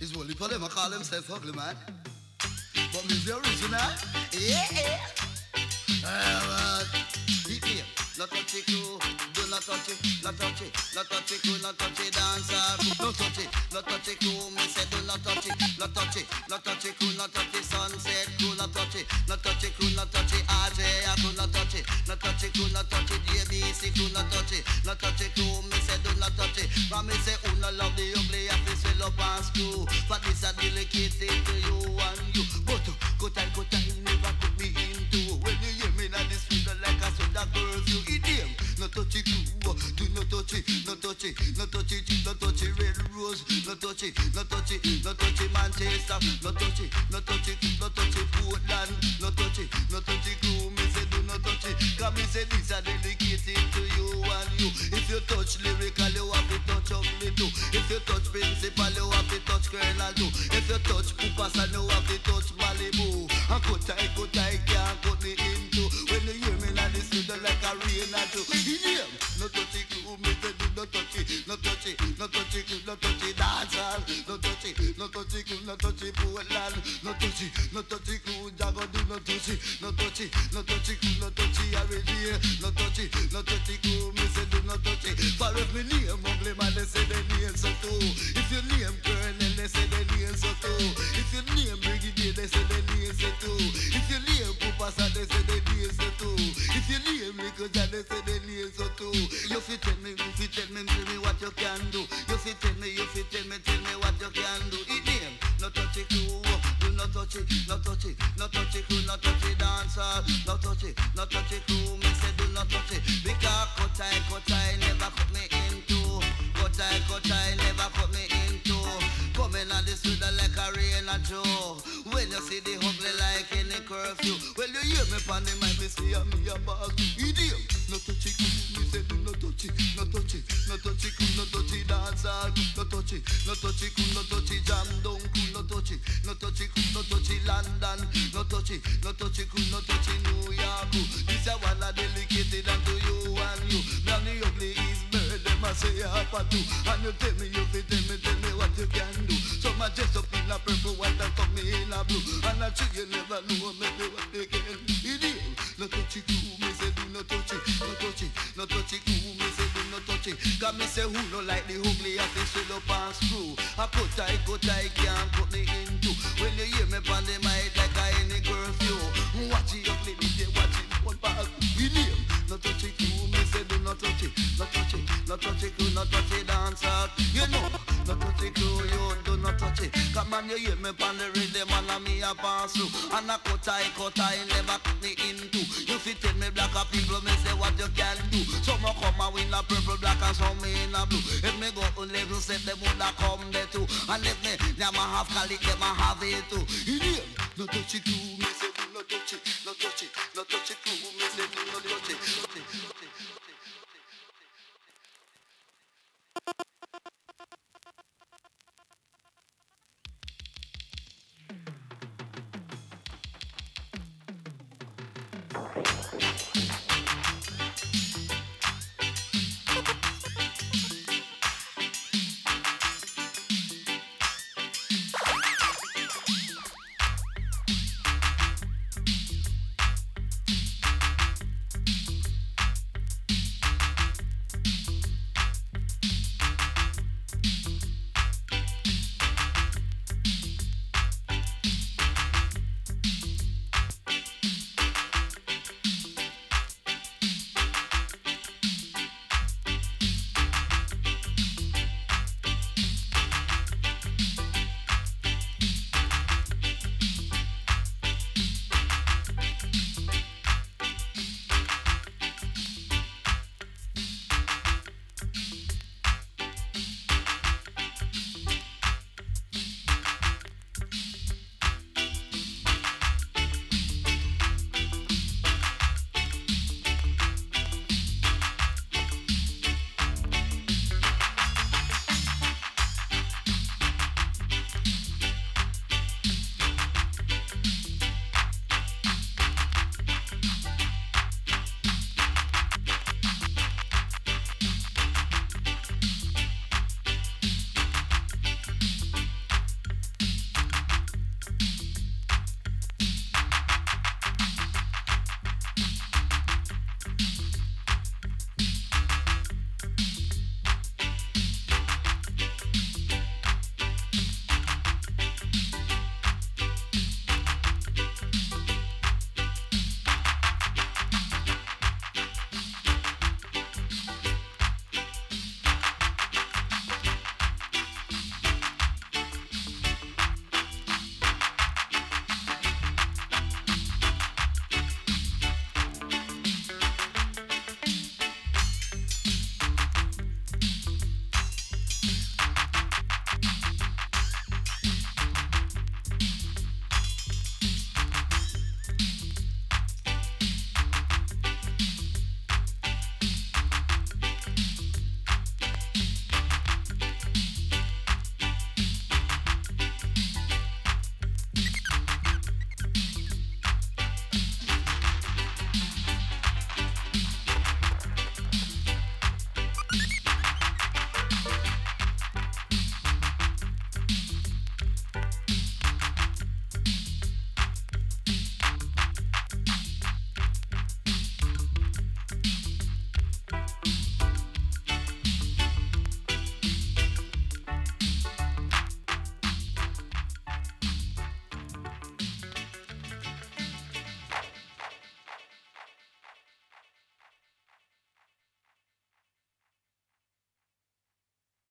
It's only for them I call themselves ugly, man. But me the original. Yeah. Beat me. Not touch it, cool. Do not touch it. Not touch it. Not touch it, cool. Not touch it, dancer. Don't touch it. Not touch it, cool. Me say do not touch it. Not touch it. Not touch it, cool. Not touch it, sunset, cool. Not touch it. Not touch it, cool. Not touch it, RJ, cool. Not touch it. Not touch it, cool. Not touch it, JBC, cool. Not touch it. Not touch it, cool. Me say do not touch it. From me say who no love the ugly, I feel swell up and screw. But this a delicate thing to you and you. But go tight, never put me into. When you hear me now this street like I said that girls you idiom. No touch it, do not touch it, not touch it, not touch it, not touch it, red rose, not touch it, not touch it, not touch it, Manchester, not touch it, not touch it, not touch it, Portland, not touch it, not touch it, crew, me say do not touch it, cause me say this a dedicated to you and you. If you touch lyrical, you have to touch ugly too. If you touch principal, you have to touch colonel too. If you touch Pupas, you have to touch Malibu. And cut I can't cut me into. When you hear me now, this is like a rain or two. Yeah, no touch it, crew, me say do not touch it, not touch it, not touch it, not touch it, dancehall, not touch it, not touch it, not touch it, Portland, not touch it, not touch it, crew, Jago do not touch it, not touch it, not touch it, crew, not touch it, Arabia, not touch it, not touch it, crew, me say do not touch it. For if me name ugly man, they say they name so too. If you name Colonel, they say they name so too. If you name Brigadier, they say they name so too. If you name Pupasa, they say they name so too. If you name Rico John, they say they name so too. You fit tell me, tell me what you can do. You fit tell me, tell me what you can do. It name, not touch it, crew, do not touch it, not touch it, not touch it, crew, not touch it, dancer, not touch it, crew, me say do not touch it. Because cut I never cut me into. Cut I never cut me into. Coming on this with like a rain and Joe. When you see the ugly like any curfew, well you hear me pan the mic, me say me a bag. Idiom, no touch it, me say do not touch it, not touch it, not touch it, not touch it, dancer, not touch it, not touch it, not touch it, jam down, not touch it, not touch it, not touch it, London, not touch it, not touch it, not touch it, New York. This a one a dedicated and to you and you. Now the ugly is bird, them a say half a two, and you tell me, tell me what you can do. Some a dress up in a purple, white and come in a blue, and I sure you never know maybe what they can do. Idiom, not touch it, crew, me say do not touch it, not touch it, not touch it, crew, me say do not touch it. Cause me say who no like the ugly, I feel swell up and screw. I cut I can't put me into. When you hear me pan the mic like a any curfew, watch it ugly, me say watch it one pass. Idiom, not touch it, crew, me say do not touch it, not touch it, not touch it, crew, not touch it, dancer. You know, not touch it, crew, you do not touch it. Come on, you hear me pan the rhythm and me a pass through. And I cut I never cut me into. You fit tell me black a people, me say what you can do. Some a come and win a purple, black and some in a blue. If me go on level set, them woulda come there too. And if me them a have call it, them a have it too. You hear? Not touch it, crew, me say do not touch it, not touch it.